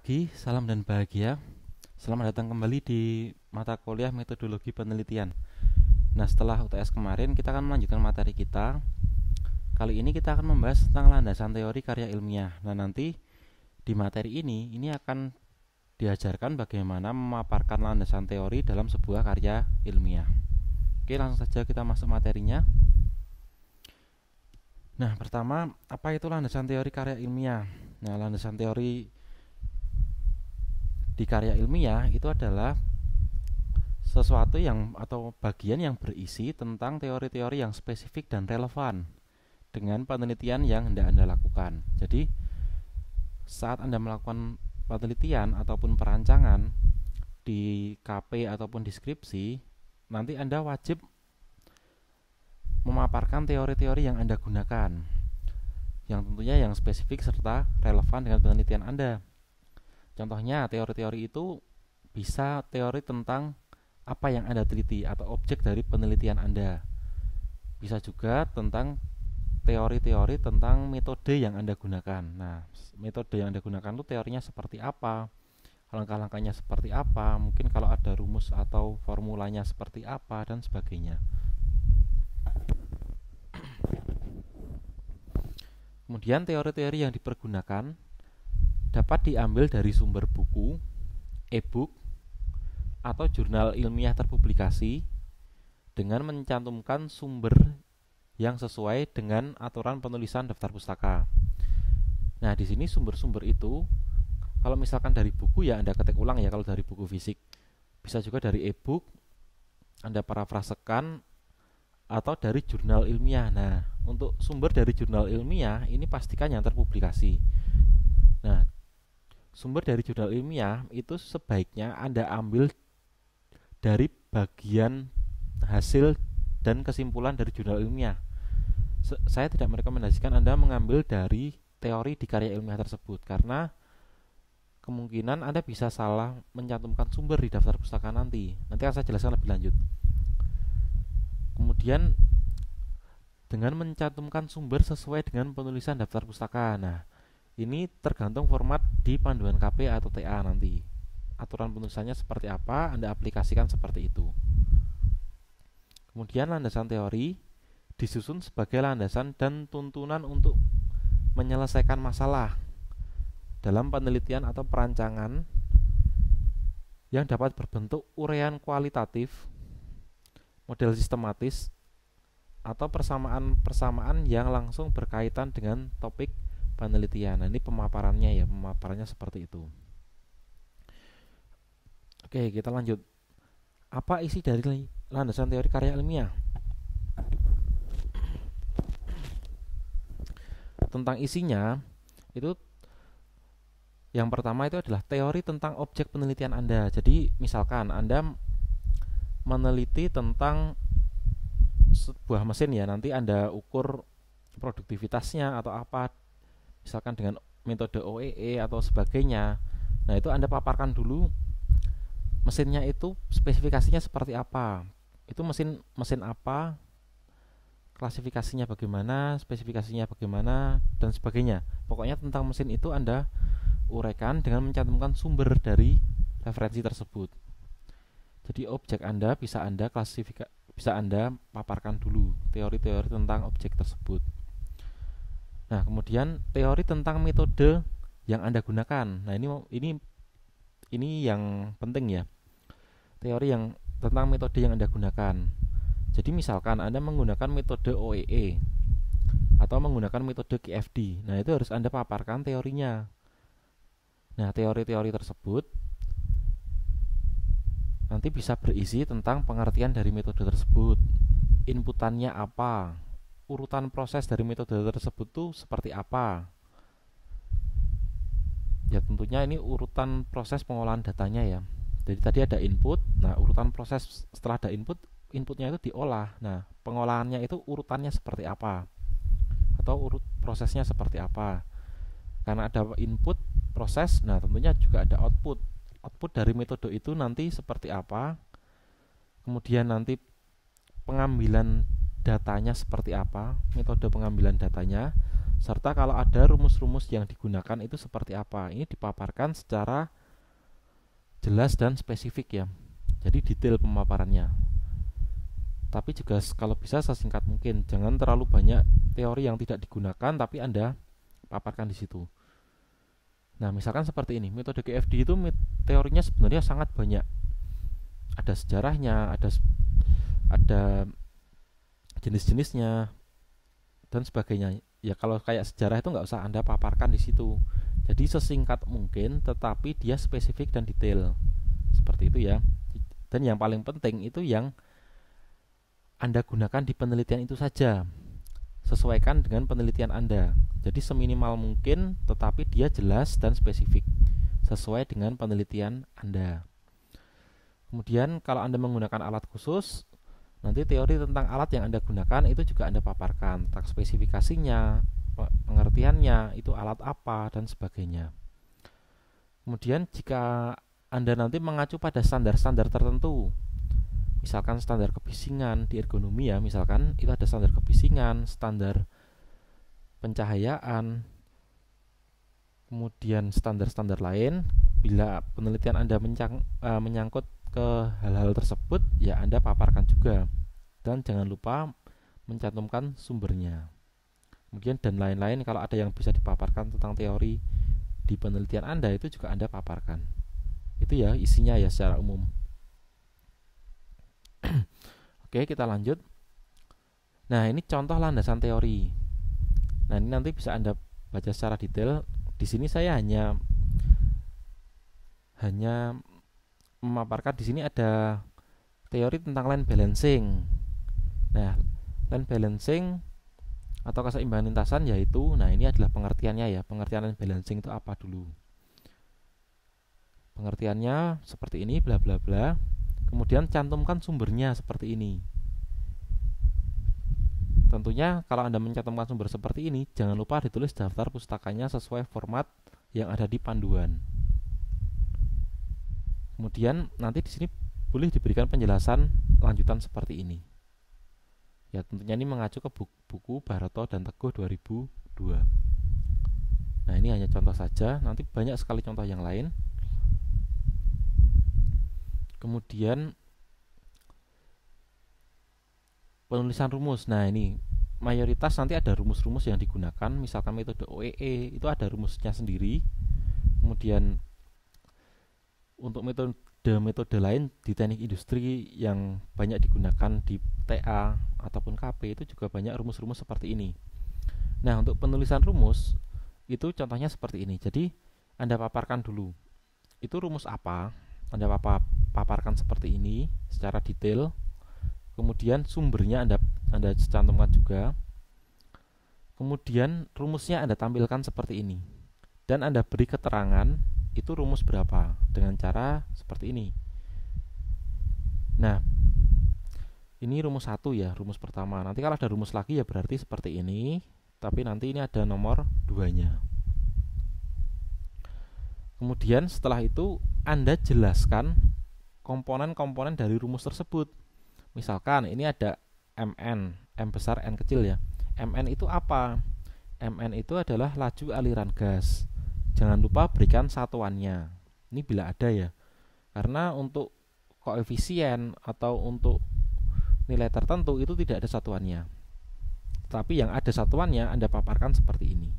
pagi, salam dan bahagia. Selamat datang kembali di mata kuliah metodologi penelitian. Nah, setelah UTS kemarin, kita akan melanjutkan materi kita. Kali ini kita akan membahas tentang landasan teori karya ilmiah. Nah, nanti di materi ini akan diajarkan bagaimana memaparkan landasan teori dalam sebuah karya ilmiah. Oke, langsung saja kita masuk materinya. Nah, pertama, apa itu landasan teori karya ilmiah? Nah, landasan teori di karya ilmiah itu adalah sesuatu yang atau bagian yang berisi tentang teori-teori yang spesifik dan relevan dengan penelitian yang hendak Anda lakukan. Jadi, saat Anda melakukan penelitian ataupun perancangan di KP ataupun deskripsi, nanti Anda wajib memaparkan teori-teori yang Anda gunakan, yang tentunya yang spesifik serta relevan dengan penelitian Anda. Contohnya, teori-teori itu bisa teori tentang apa yang Anda teliti atau objek dari penelitian Anda. Bisa juga tentang teori-teori tentang metode yang Anda gunakan. Nah, metode yang Anda gunakan itu teorinya seperti apa, langkah-langkahnya seperti apa, mungkin kalau ada rumus atau formulanya seperti apa, dan sebagainya. Kemudian teori-teori yang dipergunakan dapat diambil dari sumber buku, e-book, atau jurnal ilmiah terpublikasi dengan mencantumkan sumber yang sesuai dengan aturan penulisan daftar pustaka. Nah, di sini sumber-sumber itu, kalau misalkan dari buku ya Anda ketik ulang ya kalau dari buku fisik. Bisa juga dari e-book, Anda parafrasekan, atau dari jurnal ilmiah. Nah, untuk sumber dari jurnal ilmiah ini pastikan yang terpublikasi. Nah, sumber dari jurnal ilmiah itu sebaiknya Anda ambil dari bagian hasil dan kesimpulan dari jurnal ilmiah. Saya tidak merekomendasikan Anda mengambil dari teori di karya ilmiah tersebut, karena kemungkinan Anda bisa salah mencantumkan sumber di daftar pustaka nanti. Nanti akan saya jelaskan lebih lanjut. Kemudian dengan mencantumkan sumber sesuai dengan penulisan daftar pustaka. Nah, ini tergantung format di panduan KP atau TA nanti. Aturan penulisannya seperti apa, Anda aplikasikan seperti itu. Kemudian landasan teori disusun sebagai landasan dan tuntunan untuk menyelesaikan masalah dalam penelitian atau perancangan yang dapat berbentuk uraian kualitatif, model sistematis, atau persamaan-persamaan yang langsung berkaitan dengan topik penelitian. Nah, ini pemaparannya ya, pemaparannya seperti itu. Oke, kita lanjut. Apa isi dari landasan teori karya ilmiah? Tentang isinya, itu yang pertama itu adalah teori tentang objek penelitian Anda. Jadi, misalkan Anda meneliti tentang sebuah mesin ya, nanti Anda ukur produktivitasnya atau apa, misalkan dengan metode OEE atau sebagainya. Nah, itu Anda paparkan dulu mesinnya itu spesifikasinya seperti apa, itu mesin apa, klasifikasinya bagaimana, spesifikasinya bagaimana, dan sebagainya. Pokoknya tentang mesin itu Anda uraikan dengan mencantumkan sumber dari referensi tersebut. Jadi objek Anda bisa Anda paparkan dulu teori-teori tentang objek tersebut. Nah, kemudian teori tentang metode yang Anda gunakan. Nah, ini yang penting ya. Teori yang tentang metode yang Anda gunakan. Jadi misalkan Anda menggunakan metode OEE atau menggunakan metode QFD. Nah, itu harus Anda paparkan teorinya. Nah, teori-teori tersebut nanti bisa berisi tentang pengertian dari metode tersebut, inputannya apa, urutan proses dari metode tersebut tuh seperti apa. Ya, tentunya ini urutan proses pengolahan datanya ya. Jadi tadi ada input, nah urutan proses setelah ada inputnya itu diolah. Nah, pengolahannya itu urutannya seperti apa, atau prosesnya seperti apa. Karena ada input, proses, nah tentunya juga ada output. Output dari metode itu nanti seperti apa, kemudian nanti pengambilan datanya seperti apa, metode pengambilan datanya, serta kalau ada rumus-rumus yang digunakan itu seperti apa. Ini dipaparkan secara jelas dan spesifik ya. Jadi detail pemaparannya. Tapi juga kalau bisa sesingkat mungkin. Jangan terlalu banyak teori yang tidak digunakan tapi Anda paparkan di situ. Nah, misalkan seperti ini, metode GFD itu teorinya sebenarnya sangat banyak. Ada sejarahnya, ada jenis-jenisnya dan sebagainya. Ya kalau kayak sejarah itu nggak usah Anda paparkan di situ. Jadi sesingkat mungkin, tetapi dia spesifik dan detail. Seperti itu ya. Dan yang paling penting itu yang Anda gunakan di penelitian itu saja. Sesuaikan dengan penelitian Anda. Jadi seminimal mungkin, tetapi dia jelas dan spesifik sesuai dengan penelitian Anda. Kemudian kalau Anda menggunakan alat khusus, nanti teori tentang alat yang Anda gunakan itu juga Anda paparkan, tentang spesifikasinya, pengertiannya, itu alat apa, dan sebagainya. Kemudian jika Anda nanti mengacu pada standar-standar tertentu, misalkan standar kebisingan di ergonomi ya, misalkan itu ada standar kebisingan, standar pencahayaan, kemudian standar-standar lain. Bila penelitian Anda menyangkut ke hal-hal tersebut, ya Anda paparkan juga. Dan jangan lupa mencantumkan sumbernya. Kemudian dan lain-lain, kalau ada yang bisa dipaparkan tentang teori di penelitian Anda, itu juga Anda paparkan. Itu ya isinya ya secara umum. Oke, kita lanjut. Nah, ini contoh landasan teori. Nah, ini nanti bisa Anda baca secara detail. Di sini saya hanya memaparkan, di sini ada teori tentang line balancing. Nah, line balancing atau keseimbangan lintasan yaitu, nah ini adalah pengertiannya ya. Pengertian line balancing itu apa dulu? Pengertiannya seperti ini, bla bla bla. Kemudian cantumkan sumbernya seperti ini. Tentunya kalau Anda mencantumkan sumber seperti ini, jangan lupa ditulis daftar pustakanya sesuai format yang ada di panduan. Kemudian nanti di sini boleh diberikan penjelasan lanjutan seperti ini. Ya, tentunya ini mengacu ke buku Baroto dan Teguh 2002. Nah, ini hanya contoh saja, nanti banyak sekali contoh yang lain. Kemudian penulisan rumus. Nah, ini mayoritas nanti ada rumus-rumus yang digunakan. Misalkan metode OEE itu ada rumusnya sendiri. Kemudian untuk metode lain di teknik industri yang banyak digunakan di TA ataupun KP itu juga banyak rumus-rumus seperti ini. Nah, untuk penulisan rumus itu contohnya seperti ini. Jadi Anda paparkan dulu. Itu rumus apa? Anda paparkan seperti ini secara detail. Kemudian sumbernya Anda cantumkan juga. Kemudian rumusnya Anda tampilkan seperti ini. Dan Anda beri keterangan itu rumus berapa dengan cara seperti ini. Nah, ini rumus 1 ya, rumus pertama. Nanti kalau ada rumus lagi ya berarti seperti ini, tapi nanti ini ada nomor 2-nya. Kemudian setelah itu Anda jelaskan komponen-komponen dari rumus tersebut. Misalkan ini ada Mn, M besar, N kecil ya. Mn itu apa? Mn itu adalah laju aliran gas. Jangan lupa berikan satuannya. Ini bila ada ya. Karena untuk koefisien atau untuk nilai tertentu itu tidak ada satuannya. Tapi yang ada satuannya Anda paparkan seperti ini.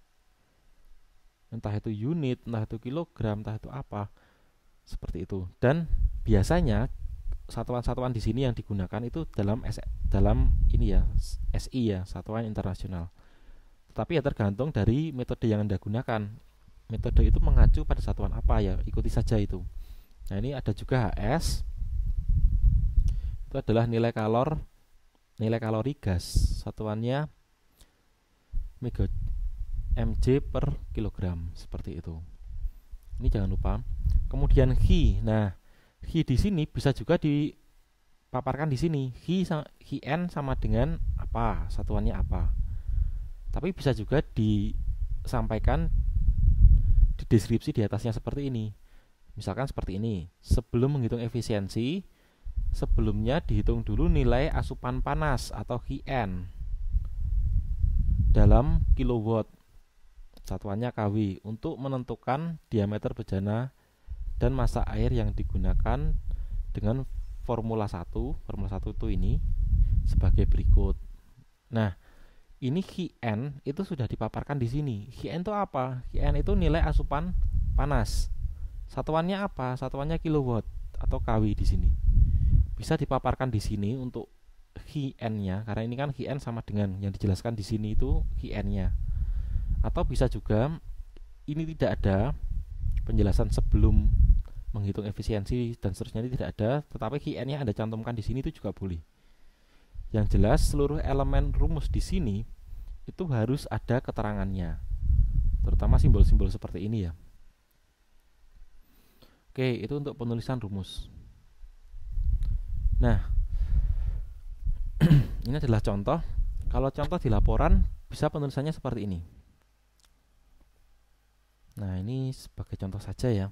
Entah itu unit, entah itu kilogram, entah itu apa. Seperti itu. Dan biasanya satuan-satuan di sini yang digunakan itu dalam ini ya, SI ya, satuan internasional. Tetapi ya tergantung dari metode yang Anda gunakan. Metode itu mengacu pada satuan apa ya, ikuti saja itu. Nah, ini ada juga HS. Itu adalah nilai kalori gas. Satuannya mg per kilogram, seperti itu. Ini jangan lupa. Kemudian Hi. Nah, Hi di sini bisa juga dipaparkan di sini. Hi-N sama dengan apa? Satuannya apa? Tapi bisa juga disampaikan di deskripsi di atasnya seperti ini. Misalkan seperti ini. Sebelum menghitung efisiensi, sebelumnya dihitung dulu nilai asupan panas atau Hi-N. dalam kilowatt, satuannya kW, untuk menentukan diameter bejana dan massa air yang digunakan dengan formula 1. Formula 1 itu ini sebagai berikut. Nah, ini Qn itu sudah dipaparkan di sini. Qn itu apa? Qn itu nilai asupan panas. Satuannya apa? Satuannya kilowatt atau kW di sini. Bisa dipaparkan di sini untuk Qn-nya, karena ini kan Qn sama dengan yang dijelaskan di sini itu Qn-nya. Atau bisa juga ini tidak ada penjelasan sebelum menghitung efisiensi dan seterusnya, ini tidak ada, tetapi Qn-nya Anda cantumkan di sini itu juga boleh. Yang jelas seluruh elemen rumus di sini itu harus ada keterangannya, terutama simbol-simbol seperti ini ya. Oke, itu untuk penulisan rumus. Nah, ini adalah contoh. Kalau contoh di laporan bisa penulisannya seperti ini. Nah, ini sebagai contoh saja ya.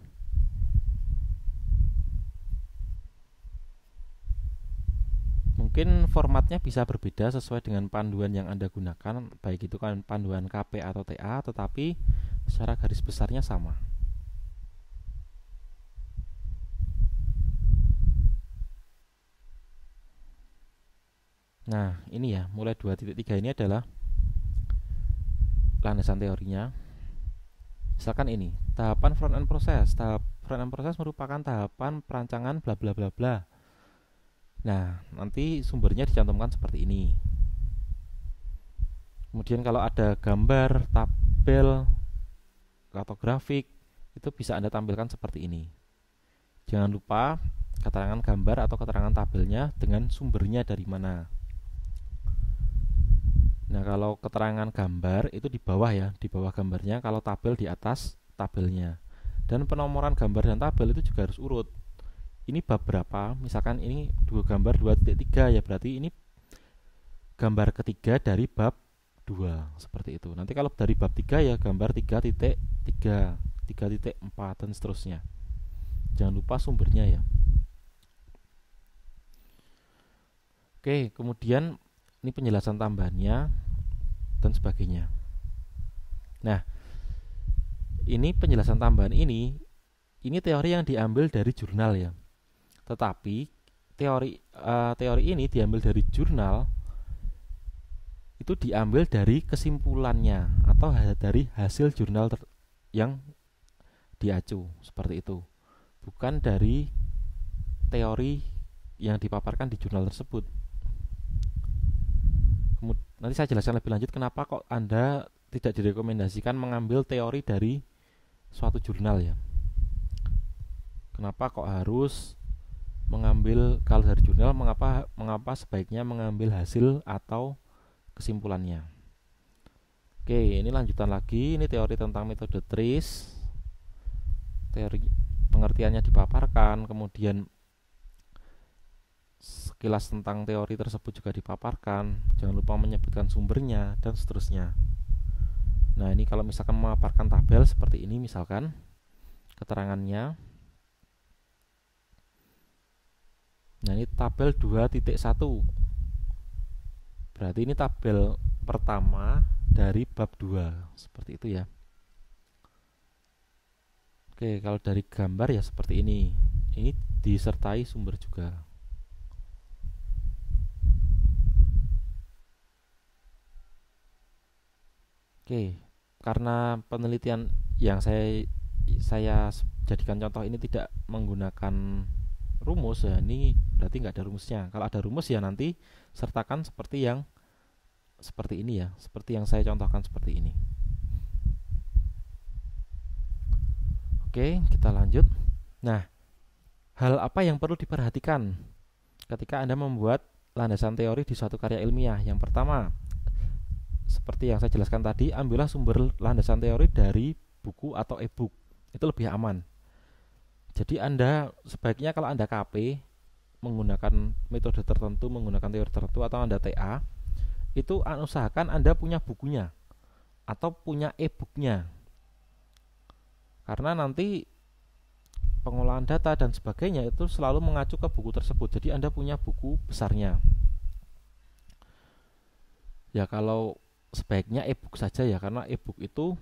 Mungkin formatnya bisa berbeda sesuai dengan panduan yang Anda gunakan, baik itu kan panduan KP atau TA, tetapi secara garis besarnya sama. Nah, ini ya, mulai 2.3 ini adalah landasan teorinya. Misalkan ini, tahapan front end proses. Tahap front end proses merupakan tahapan perancangan bla bla bla bla. Nah, nanti sumbernya dicantumkan seperti ini. Kemudian kalau ada gambar, tabel, atau grafik, itu bisa Anda tampilkan seperti ini. Jangan lupa keterangan gambar atau keterangan tabelnya dengan sumbernya dari mana. Nah, kalau keterangan gambar itu di bawah ya, di bawah gambarnya, kalau tabel di atas tabelnya. Dan penomoran gambar dan tabel itu juga harus urut. Ini bab berapa? Misalkan ini dua gambar 2.3 ya, berarti ini gambar ketiga dari bab 2, seperti itu. Nanti kalau dari bab 3 ya gambar 3.3, 3.4 dan seterusnya. Jangan lupa sumbernya ya. Oke, kemudian ini penjelasan tambahannya dan sebagainya. Nah, ini penjelasan tambahan ini teori yang diambil dari jurnal ya. Tetapi teori ini diambil dari jurnal, itu diambil dari kesimpulannya atau dari hasil jurnal yang diacu, seperti itu, bukan dari teori yang dipaparkan di jurnal tersebut. Nanti saya jelaskan lebih lanjut kenapa kok Anda tidak direkomendasikan mengambil teori dari suatu jurnal ya. Kenapa kok harus mengambil, kalau dari jurnal mengapa sebaiknya mengambil hasil atau kesimpulannya. Oke, ini lanjutan lagi, ini teori tentang metode TRIS. Teori pengertiannya dipaparkan, kemudian sekilas tentang teori tersebut juga dipaparkan. Jangan lupa menyebutkan sumbernya dan seterusnya. Nah, ini kalau misalkan memaparkan tabel seperti ini, misalkan keterangannya. Nah, ini tabel 2.1. Berarti ini tabel pertama dari bab 2, seperti itu ya. Oke, kalau dari gambar ya seperti ini. Ini disertai sumber juga. Oke, karena penelitian yang saya jadikan contoh ini tidak menggunakan rumus ya, ini berarti nggak ada rumusnya. Kalau ada rumus ya nanti sertakan seperti yang seperti ini ya, seperti yang saya contohkan seperti ini. Oke, kita lanjut. Nah, hal apa yang perlu diperhatikan ketika Anda membuat landasan teori di suatu karya ilmiah? Yang pertama, seperti yang saya jelaskan tadi, ambillah sumber landasan teori dari buku atau e-book. Itu lebih aman. Jadi Anda sebaiknya kalau Anda KP menggunakan metode tertentu, menggunakan teori tertentu, atau Anda TA, itu usahakan Anda punya bukunya atau punya e-booknya. Karena nanti pengolahan data dan sebagainya itu selalu mengacu ke buku tersebut. Jadi Anda punya buku besarnya. Ya, kalau sebaiknya e-book saja ya, karena e-book itu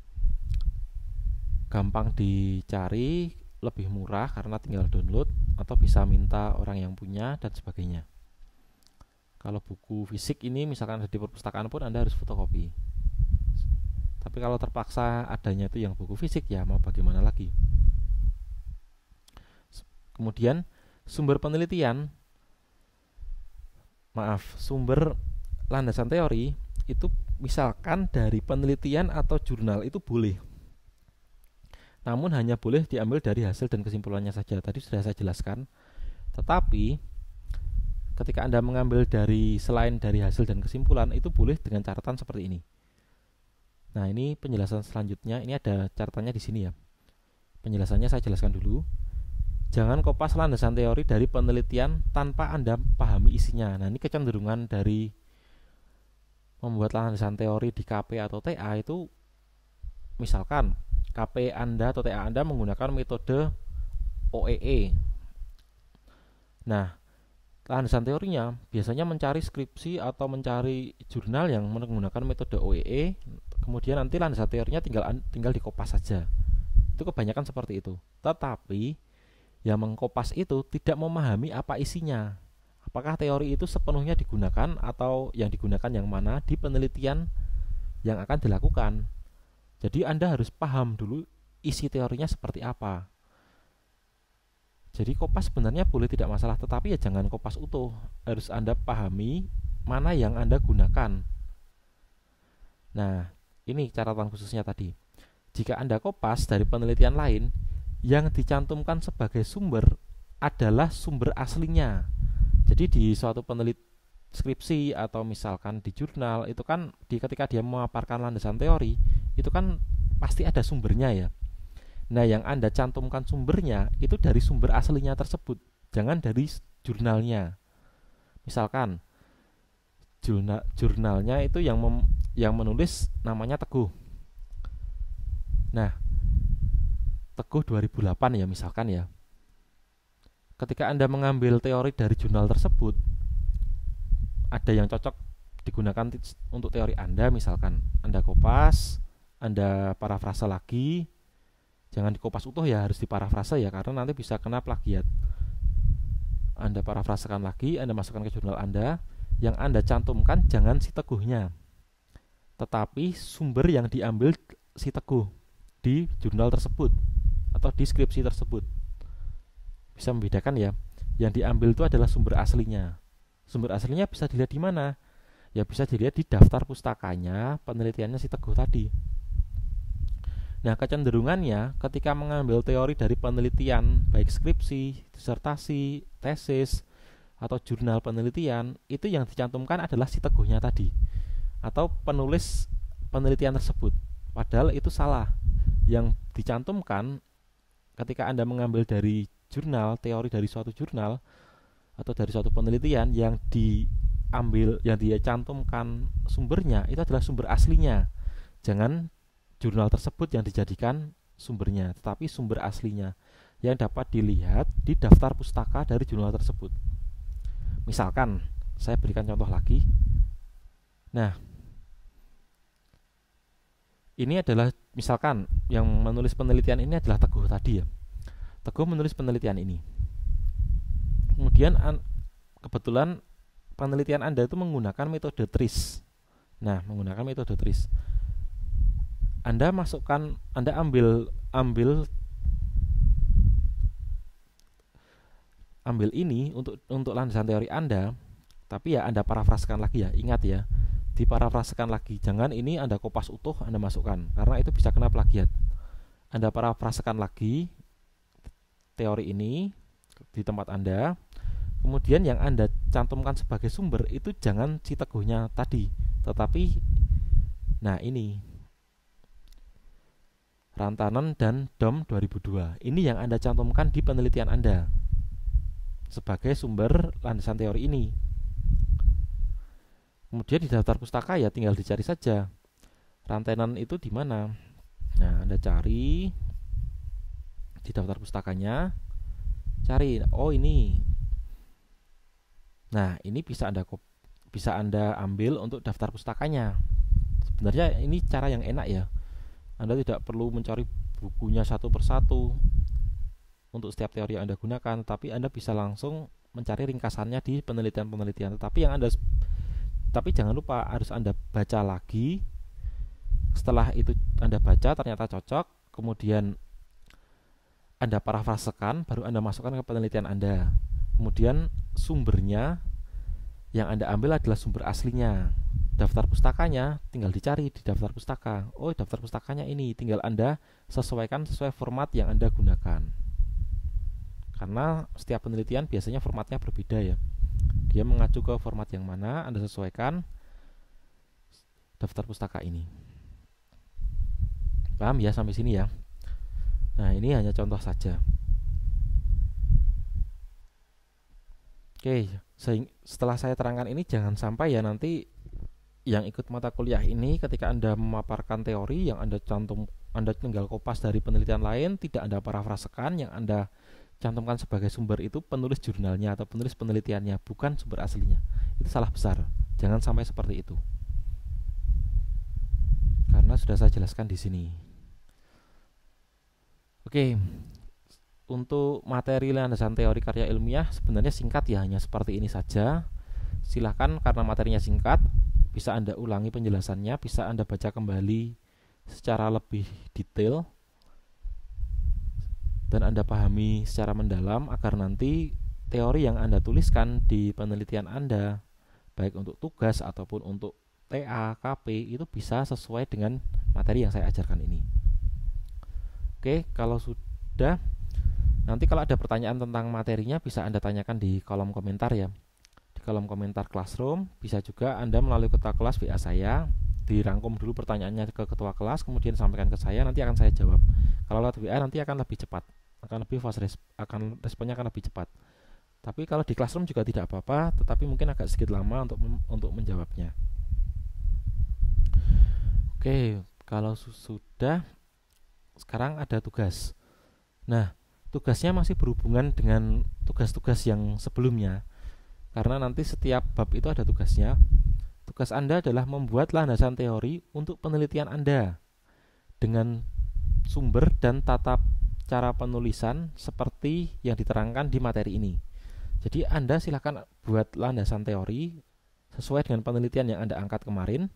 gampang dicari, lebih murah karena tinggal download atau bisa minta orang yang punya dan sebagainya. Kalau buku fisik ini misalkan ada di perpustakaan pun Anda harus fotokopi. Tapi kalau terpaksa adanya itu yang buku fisik, ya mau bagaimana lagi. Kemudian sumber penelitian, sumber landasan teori itu misalkan dari penelitian atau jurnal itu boleh. Namun hanya boleh diambil dari hasil dan kesimpulannya saja. Tadi sudah saya jelaskan. Tetapi ketika Anda mengambil selain dari hasil dan kesimpulan, itu boleh dengan catatan seperti ini. Nah, ini penjelasan selanjutnya. Ini ada catatannya di sini ya. Penjelasannya saya jelaskan dulu. Jangan kopas landasan teori dari penelitian tanpa Anda pahami isinya. Nah, ini kecenderungan dari membuat landasan teori di KP atau TA itu, misalkan KP Anda atau TA Anda menggunakan metode OEE. Nah, landasan teorinya biasanya mencari skripsi atau mencari jurnal yang menggunakan metode OEE, kemudian nanti landasan teorinya tinggal dikopas saja. Itu kebanyakan seperti itu. Tetapi yang mengkopas itu tidak memahami apa isinya. Apakah teori itu sepenuhnya digunakan atau yang digunakan yang mana di penelitian yang akan dilakukan. Jadi Anda harus paham dulu isi teorinya seperti apa. Jadi kopas sebenarnya boleh, tidak masalah, tetapi ya jangan kopas utuh. Harus Anda pahami mana yang Anda gunakan. Nah, ini catatan khususnya tadi. Jika Anda kopas dari penelitian lain, yang dicantumkan sebagai sumber adalah sumber aslinya. Jadi di suatu skripsi atau misalkan di jurnal itu kan ketika dia memaparkan landasan teori, itu kan pasti ada sumbernya ya. Nah, yang Anda cantumkan sumbernya itu dari sumber aslinya tersebut, jangan dari jurnalnya. Misalkan jurnalnya itu yang menulis namanya Teguh. Nah, Teguh 2008 ya misalkan ya. Ketika Anda mengambil teori dari jurnal tersebut, ada yang cocok digunakan untuk teori Anda, misalkan Anda kopas, Anda parafrase lagi. Jangan dikopas utuh ya, harus diparafrase ya, karena nanti bisa kena plagiat. Anda parafrasekan lagi, Anda masukkan ke jurnal Anda. Yang Anda cantumkan jangan si Teguhnya, tetapi sumber yang diambil si Teguh di jurnal tersebut atau di skripsi tersebut. Bisa membedakan ya. Yang diambil itu adalah sumber aslinya. Sumber aslinya bisa dilihat di mana? Ya bisa dilihat di daftar pustakanya penelitiannya si Teguh tadi. Nah, kecenderungannya ketika mengambil teori dari penelitian, baik skripsi, disertasi, tesis, atau jurnal penelitian, itu yang dicantumkan adalah si Teguhnya tadi, atau penulis penelitian tersebut. Padahal itu salah. Yang dicantumkan ketika Anda mengambil dari jurnal, teori dari suatu jurnal, atau dari suatu penelitian, yang dia cantumkan sumbernya, itu adalah sumber aslinya. Jangan jurnal tersebut yang dijadikan sumbernya, tetapi sumber aslinya yang dapat dilihat di daftar pustaka dari jurnal tersebut. Misalkan, saya berikan contoh lagi. Nah, ini adalah misalkan yang menulis penelitian ini adalah Teguh tadi ya. Teguh menulis penelitian ini. Kemudian kebetulan penelitian Anda itu menggunakan metode TRIS. Nah, menggunakan metode TRIS. Anda ambil ini untuk landasan teori Anda, tapi ya Anda parafrasekan lagi ya. Ingat ya, diparafrasekan lagi. Jangan ini Anda kopas utuh Anda masukkan, karena itu bisa kena plagiat. Anda parafrasekan lagi teori ini di tempat Anda. Kemudian yang Anda cantumkan sebagai sumber itu jangan si Teguhnya tadi, tetapi nah ini Rantanen dan Dom 2002. Ini yang Anda cantumkan di penelitian Anda sebagai sumber landasan teori ini. Kemudian di daftar pustaka ya tinggal dicari saja Rantanen itu di mana. Nah, Anda cari di daftar pustakanya, cari, oh ini. Nah, ini bisa Anda ambil untuk daftar pustakanya. Sebenarnya ini cara yang enak ya. Anda tidak perlu mencari bukunya satu persatu untuk setiap teori yang Anda gunakan, tapi Anda bisa langsung mencari ringkasannya di penelitian-penelitian. Tapi jangan lupa harus Anda baca lagi. Setelah itu Anda baca ternyata cocok, kemudian Anda parafrasekan, baru Anda masukkan ke penelitian Anda. Kemudian sumbernya yang Anda ambil adalah sumber aslinya. Daftar pustakanya tinggal dicari di daftar pustaka. Oh, daftar pustakanya ini, tinggal Anda sesuaikan sesuai format yang Anda gunakan. Karena setiap penelitian biasanya formatnya berbeda ya. Dia mengacu ke format yang mana, Anda sesuaikan daftar pustaka ini. Paham ya sampai sini ya? Nah, ini hanya contoh saja. Oke, setelah saya terangkan ini jangan sampai ya nanti yang ikut mata kuliah ini ketika Anda memaparkan teori yang Anda tinggal kopas dari penelitian lain, tidak Anda parafrasekan, yang Anda cantumkan sebagai sumber itu penulis jurnalnya atau penulis penelitiannya, bukan sumber aslinya. Itu salah besar. Jangan sampai seperti itu. Karena sudah saya jelaskan di sini. Oke. Untuk materi landasan teori karya ilmiah sebenarnya singkat ya, hanya seperti ini saja. Silahkan, karena materinya singkat, bisa Anda ulangi penjelasannya, bisa Anda baca kembali secara lebih detail dan Anda pahami secara mendalam agar nanti teori yang Anda tuliskan di penelitian Anda, baik untuk tugas ataupun untuk TA, KP, itu bisa sesuai dengan materi yang saya ajarkan ini. Oke, kalau sudah, nanti kalau ada pertanyaan tentang materinya bisa Anda tanyakan di kolom komentar ya. Di kolom komentar Classroom, bisa juga Anda melalui ketua kelas WA saya, dirangkum dulu pertanyaannya ke ketua kelas, kemudian sampaikan ke saya, nanti akan saya jawab. Kalau lewat WA nanti akan lebih cepat, responnya akan lebih cepat. Tapi kalau di Classroom juga tidak apa-apa, tetapi mungkin agak sedikit lama untuk menjawabnya. Oke, kalau sudah, sekarang ada tugas. Nah, tugasnya masih berhubungan dengan tugas-tugas yang sebelumnya, karena nanti setiap bab itu ada tugasnya. Tugas Anda adalah membuat landasan teori untuk penelitian Anda dengan sumber dan tata cara penulisan seperti yang diterangkan di materi ini. Jadi Anda silakan buat landasan teori sesuai dengan penelitian yang Anda angkat kemarin.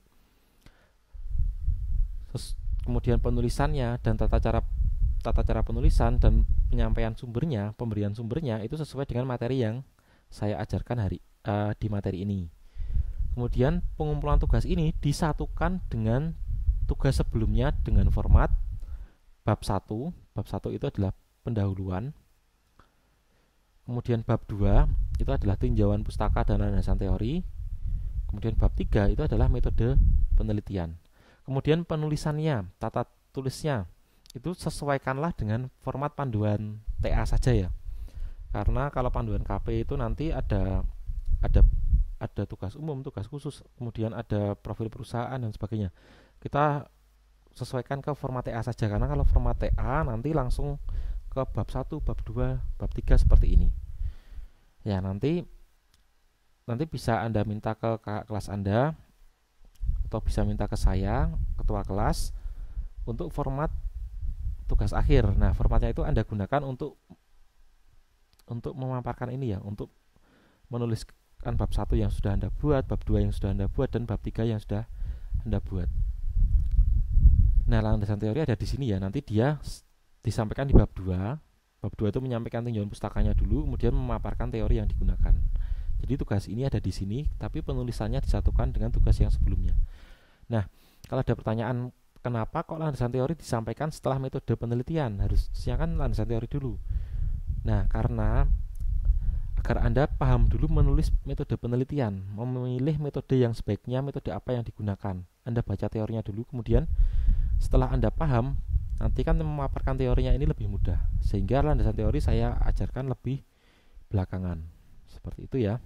Kemudian penulisannya dan tata cara penulisan dan penyampaian sumbernya, pemberian sumbernya itu sesuai dengan materi yang saya ajarkan di materi ini. Kemudian pengumpulan tugas ini disatukan dengan tugas sebelumnya dengan format bab 1. Bab 1 itu adalah pendahuluan. Kemudian bab 2 itu adalah tinjauan pustaka dan landasan teori. Kemudian bab 3 itu adalah metode penelitian. Kemudian penulisannya, tata tulisnya itu sesuaikanlah dengan format panduan TA saja ya. Karena kalau panduan KP itu nanti ada tugas umum, tugas khusus, kemudian ada profil perusahaan dan sebagainya. Kita sesuaikan ke format TA saja, karena kalau format TA nanti langsung ke bab 1, bab 2, bab 3 seperti ini. Ya, nanti bisa Anda minta ke kakak kelas Anda atau bisa minta ke saya, ketua kelas, untuk format tugas akhir. Nah, formatnya itu Anda gunakan untuk memaparkan ini ya, untuk menuliskan bab 1 yang sudah Anda buat, bab 2 yang sudah Anda buat, dan bab 3 yang sudah Anda buat. Nah, landasan teori ada di sini ya. Nanti dia disampaikan di bab 2. Bab 2 itu menyampaikan tinjauan pustakanya dulu, kemudian memaparkan teori yang digunakan. Jadi tugas ini ada di sini, tapi penulisannya disatukan dengan tugas yang sebelumnya. Nah, kalau ada pertanyaan kenapa kok landasan teori disampaikan setelah metode penelitian, harusnya kan landasan teori dulu. Nah, karena agar Anda paham dulu menulis metode penelitian, memilih metode yang sebaiknya, metode apa yang digunakan. Anda baca teorinya dulu, kemudian setelah Anda paham, nanti kan memaparkan teorinya ini lebih mudah. Sehingga landasan teori saya ajarkan lebih belakangan. Seperti itu ya.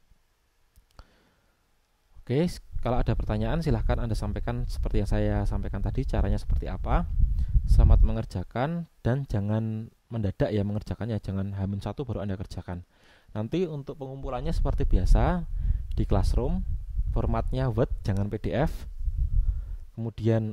Oke, kalau ada pertanyaan silahkan Anda sampaikan seperti yang saya sampaikan tadi, caranya seperti apa. Selamat mengerjakan dan jangan mendadak ya mengerjakannya, jangan H-1 baru Anda kerjakan. Nanti untuk pengumpulannya seperti biasa di Classroom, formatnya Word, jangan PDF. kemudian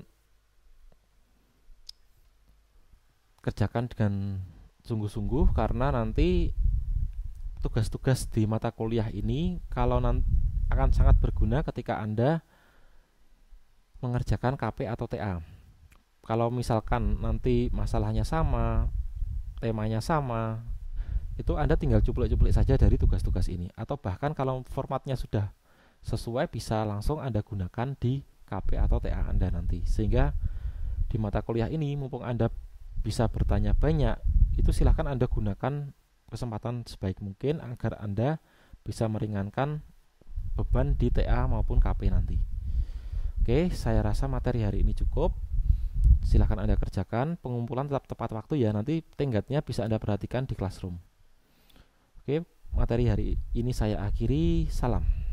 kerjakan dengan sungguh-sungguh, karena nanti tugas-tugas di mata kuliah ini kalau nanti akan sangat berguna ketika Anda mengerjakan KP atau TA. Kalau misalkan nanti masalahnya sama, temanya sama, itu Anda tinggal cuplik-cuplik saja dari tugas-tugas ini. Atau bahkan kalau formatnya sudah sesuai, bisa langsung Anda gunakan di KP atau TA Anda nanti. Sehingga di mata kuliah ini, mumpung Anda bisa bertanya banyak, itu silahkan Anda gunakan kesempatan sebaik mungkin agar Anda bisa meringankan beban di TA maupun KP nanti. Oke, saya rasa materi hari ini cukup. Silahkan Anda kerjakan. Pengumpulan tetap tepat waktu ya. Nanti tenggatnya bisa Anda perhatikan di Classroom. Oke, materi hari ini saya akhiri. Salam.